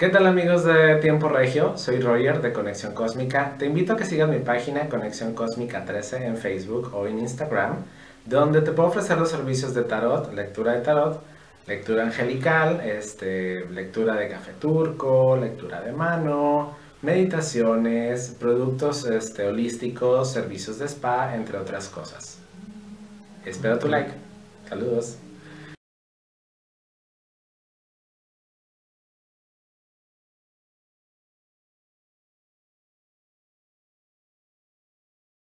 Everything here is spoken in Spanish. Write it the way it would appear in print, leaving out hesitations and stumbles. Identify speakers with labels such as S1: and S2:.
S1: ¿Qué tal amigos de Tiempo Regio? Soy Roger de Conexión Cósmica. Te invito a que sigas mi página Conexión Cósmica 13 en Facebook o en Instagram, donde te puedo ofrecer los servicios de tarot, lectura angelical, lectura de café turco, lectura de mano, meditaciones, productos holísticos, servicios de spa, entre otras cosas. Espero tu like. Saludos.